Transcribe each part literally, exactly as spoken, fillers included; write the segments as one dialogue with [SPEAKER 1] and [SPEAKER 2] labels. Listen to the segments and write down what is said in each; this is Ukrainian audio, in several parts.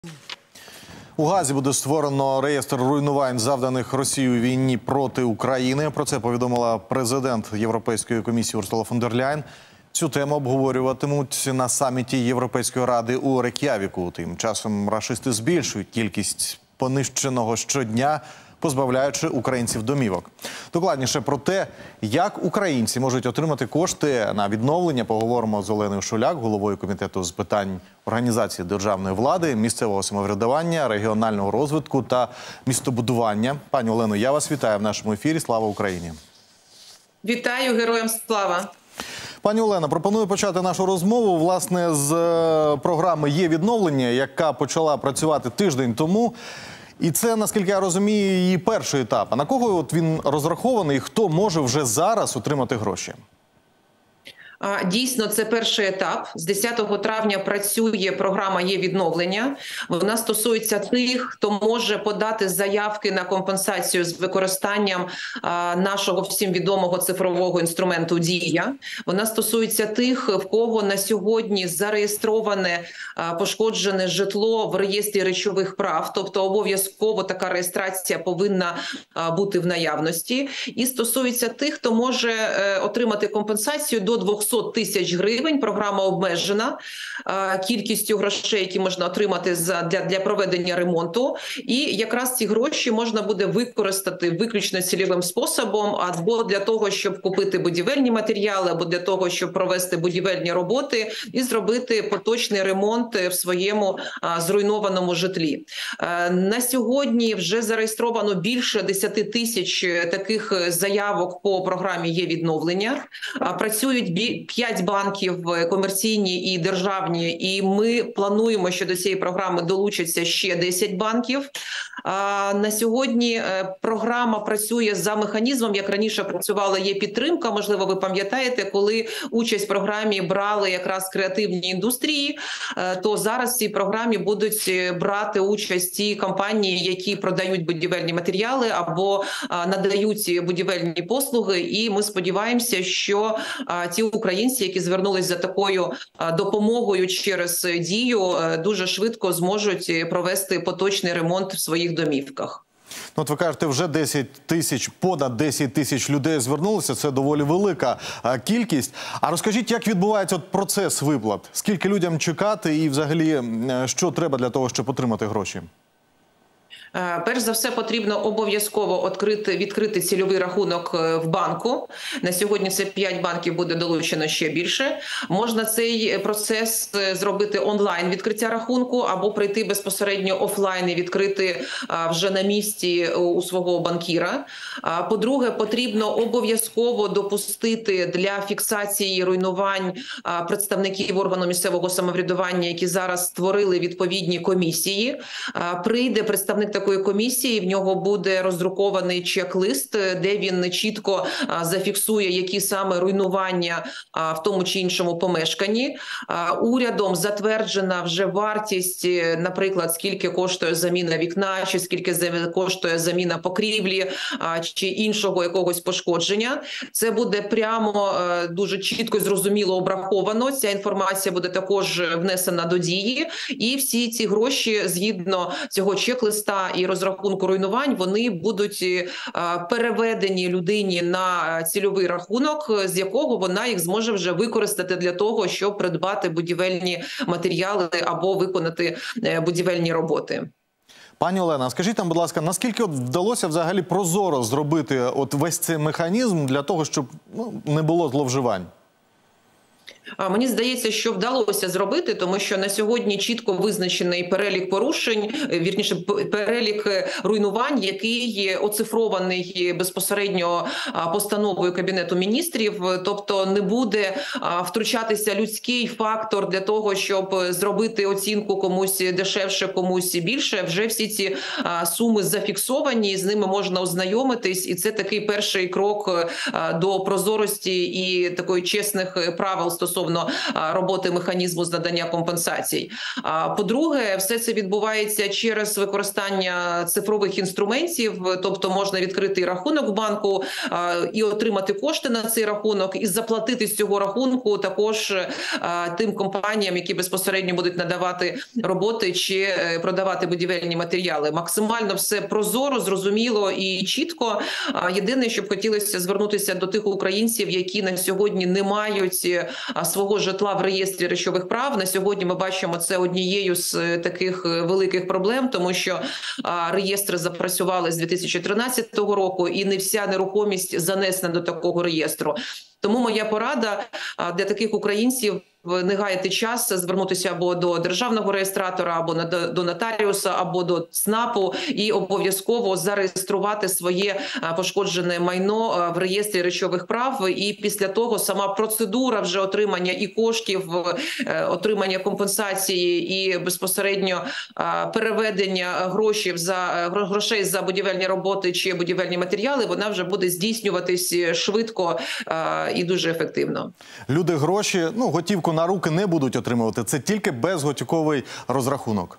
[SPEAKER 1] У Газі буде створено реєстр руйнувань, завданих Росією війні проти України. Про це повідомила президент Європейської комісії Урсула фон дер Ляєн. Цю тему обговорюватимуть на саміті Європейської ради у Рейк'явіку. Тим часом рашисти збільшують кількість понищеного щодня, позбавляючи українців домівок. Докладніше про те, як українці можуть отримати кошти на відновлення, поговоримо з Оленою Шуляк, головою комітету з питань організації державної влади, місцевого самоврядування, регіонального розвитку та містобудування. Пані Олено, я вас вітаю в нашому ефірі. Слава Україні!
[SPEAKER 2] Вітаю, героям слава!
[SPEAKER 1] Пані Олено, пропоную почати нашу розмову, власне, з програми «Є відновлення», яка почала працювати тиждень тому. І це, наскільки я розумію, її перший етап. А на кого от він розрахований і хто може вже зараз отримати гроші?
[SPEAKER 2] Дійсно, це перший етап. З десятого травня працює програма «Є відновлення». Вона стосується тих, хто може подати заявки на компенсацію з використанням нашого всім відомого цифрового інструменту «Дія». Вона стосується тих, в кого на сьогодні зареєстроване пошкоджене житло в реєстрі речових прав. Тобто обов'язково така реєстрація повинна бути в наявності. І стосується тих, хто може отримати компенсацію до двохсот тисяч гривень. Програма обмежена кількістю грошей, які можна отримати для, для проведення ремонту. І якраз ці гроші можна буде використати виключно цільовим способом, або для того, щоб купити будівельні матеріали, або для того, щоб провести будівельні роботи і зробити поточний ремонт в своєму зруйнованому житлі. На сьогодні вже зареєстровано більше десяти тисяч таких заявок по програмі «Є відновлення». Працюють п'ять банків, комерційні і державні, і ми плануємо, що до цієї програми долучаться ще десять банків. На сьогодні програма працює за механізмом, як раніше працювала «Є підтримка». Можливо, ви пам'ятаєте, коли участь в програмі брали якраз креативні індустрії, то зараз в цій програмі будуть брати участь ті компанії, які продають будівельні матеріали або надають будівельні послуги. І ми сподіваємося, що ті українці, які звернулись за такою допомогою через «Дію», дуже швидко зможуть провести поточний ремонт в своїх домівках.
[SPEAKER 1] Ну, от ви кажете, вже десять тисяч, понад десять тисяч людей звернулися. Це доволі велика кількість. А розкажіть, як відбувається от процес виплат? Скільки людям чекати і взагалі, що треба для того, щоб отримати гроші?
[SPEAKER 2] Перш за все, потрібно обов'язково відкрити, відкрити цільовий рахунок в банку. На сьогодні це п'ять банків, буде долучено ще більше. Можна цей процес зробити онлайн, відкриття рахунку, або прийти безпосередньо офлайн і відкрити вже на місці у свого банкіра. По-друге, потрібно обов'язково допустити для фіксації руйнувань представників органу місцевого самоврядування, які зараз створили відповідні комісії. Прийде представник такої комісії, в нього буде роздрукований чек-лист, де він чітко зафіксує, які саме руйнування в тому чи іншому помешканні. Урядом затверджена вже вартість, наприклад, скільки коштує заміна вікна, чи скільки коштує заміна покрівлі, чи іншого якогось пошкодження. Це буде прямо дуже чітко і зрозуміло обраховано. Ця інформація буде також внесена до «Дії». І всі ці гроші, згідно цього чек-листа і розрахунку руйнувань, вони будуть переведені людині на цільовий рахунок, з якого вона їх зможе вже використати для того, щоб придбати будівельні матеріали або виконати будівельні роботи.
[SPEAKER 1] Пані Олена, скажіть нам, будь ласка, наскільки от вдалося взагалі прозоро зробити от весь цей механізм для того, щоб ну, не було зловживань?
[SPEAKER 2] Мені здається, що вдалося зробити, тому що на сьогодні чітко визначений перелік порушень, вірніше, перелік руйнувань, який оцифрований безпосередньо постановою Кабінету міністрів. Тобто не буде втручатися людський фактор для того, щоб зробити оцінку комусь дешевше, комусь більше. Вже всі ці суми зафіксовані, з ними можна ознайомитись. І це такий перший крок до прозорості і такої чесних правил стосовно стосовно роботи механізму з надання компенсацій. По-друге, все це відбувається через використання цифрових інструментів, тобто можна відкрити рахунок в банку і отримати кошти на цей рахунок, і заплатити з цього рахунку також тим компаніям, які безпосередньо будуть надавати роботи чи продавати будівельні матеріали. Максимально все прозоро, зрозуміло і чітко. Єдине, що б хотілося звернутися до тих українців, які на сьогодні не мають свого житла в реєстрі речових прав. На сьогодні ми бачимо це однією з таких великих проблем, тому що реєстри запрацювали з дві тисячі тринадцятого року, і не вся нерухомість занесена до такого реєстру. Тому моя порада для таких українців – не гаяти час, звернутися або до державного реєстратора, або до нотаріуса, або до ЦНАПу і обов'язково зареєструвати своє пошкоджене майно в реєстрі речових прав. І після того сама процедура вже отримання і коштів, отримання компенсації і безпосередньо переведення грошей за грошей за будівельні роботи чи будівельні матеріали, вона вже буде здійснюватись швидко і дуже ефективно.
[SPEAKER 1] Люди гроші, ну, готівку на руки не будуть отримувати. Це тільки безготівковий розрахунок.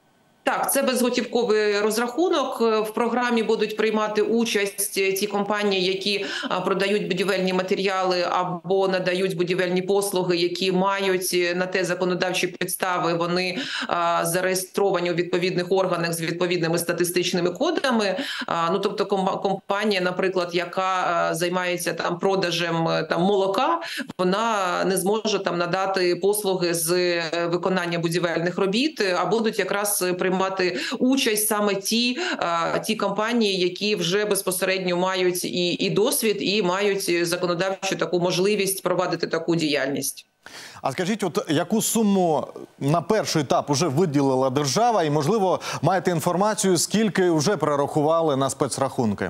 [SPEAKER 2] Так, це безготівковий розрахунок. В програмі будуть приймати участь ті компанії, які продають будівельні матеріали або надають будівельні послуги, які мають на те законодавчі підстави. Вони зареєстровані у відповідних органах з відповідними статистичними кодами. Ну, тобто компанія, наприклад, яка займається там продажем там молока, вона не зможе там надати послуги з виконання будівельних робіт, а будуть якраз приймати мати участь саме ті, ті компанії, які вже безпосередньо мають і, і досвід, і мають законодавчу таку можливість провадити таку діяльність.
[SPEAKER 1] А скажіть, от яку суму на перший етап вже виділила держава і, можливо, маєте інформацію, скільки вже перерахували на спецрахунки?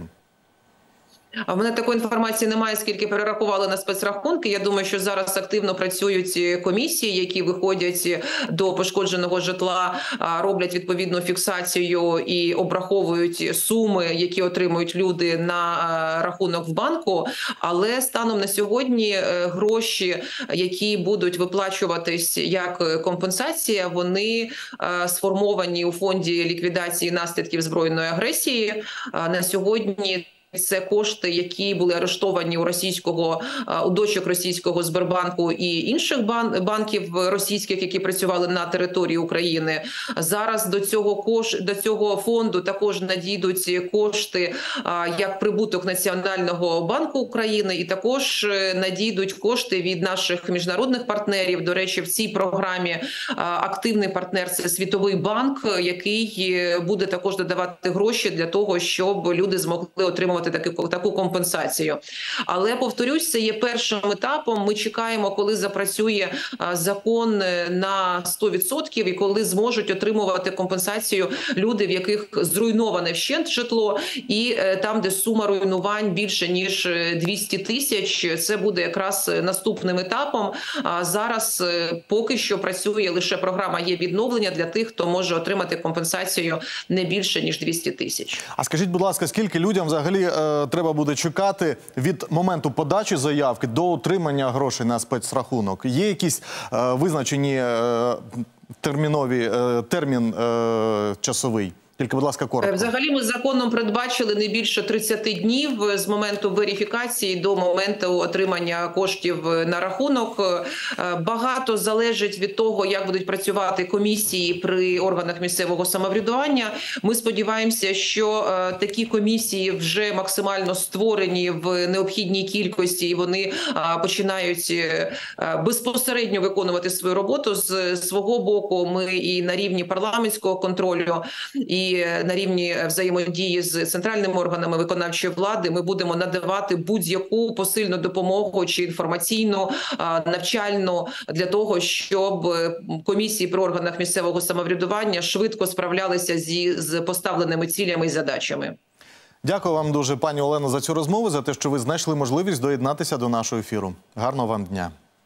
[SPEAKER 2] А в мене такої інформації немає, скільки перерахували на спецрахунки. Я думаю, що зараз активно працюють комісії, які виходять до пошкодженого житла, роблять відповідну фіксацію і обраховують суми, які отримують люди на рахунок в банку. Але станом на сьогодні гроші, які будуть виплачуватись як компенсація, вони сформовані у фонді ліквідації наслідків збройної агресії. На сьогодні це кошти, які були арештовані у російського, у дочок російського Сбербанку і інших бан, банків російських, які працювали на території України. Зараз до цього кош, до цього фонду також надійдуть кошти як прибуток Національного банку України, і також надійдуть кошти від наших міжнародних партнерів. До речі, в цій програмі активний партнер – це Світовий банк, який буде також додавати гроші для того, щоб люди змогли отримувати Таку, таку компенсацію. Але, повторюсь, це є першим етапом. Ми чекаємо, коли запрацює закон на сто відсотків і коли зможуть отримувати компенсацію люди, в яких зруйноване вщент житло, і там, де сума руйнувань більше, ніж двісті тисяч, це буде якраз наступним етапом. А зараз поки що працює лише програма «Є відновлення» для тих, хто може отримати компенсацію не більше, ніж двісті тисяч.
[SPEAKER 1] А скажіть, будь ласка, скільки людям взагалі треба буде чекати від моменту подачі заявки до отримання грошей на спецрахунок? Є якісь е, визначені е, термінові, е, термін е, часовий? Тільки, будь ласка, коротко.
[SPEAKER 2] Взагалі ми законом передбачили не більше тридцяти днів з моменту верифікації до моменту отримання коштів на рахунок. Багато залежить від того, як будуть працювати комісії при органах місцевого самоврядування. Ми сподіваємося, що такі комісії вже максимально створені в необхідній кількості, і вони починають безпосередньо виконувати свою роботу. З свого боку ми і на рівні парламентського контролю, і на рівні взаємодії з центральними органами виконавчої влади ми будемо надавати будь-яку посильну допомогу чи інформаційну, навчальну для того, щоб комісії при органах місцевого самоврядування швидко справлялися зі з поставленими цілями і задачами.
[SPEAKER 1] Дякую вам дуже, пані Олено, за цю розмову, за те, що ви знайшли можливість доєднатися до нашого ефіру. Гарного вам дня.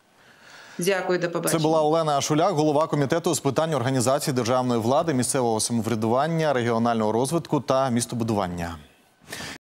[SPEAKER 2] Дякую, до побачення.
[SPEAKER 1] Це була Олена Ашуляк, голова Комітету з питань організації державної влади, місцевого самоврядування, регіонального розвитку та містобудування.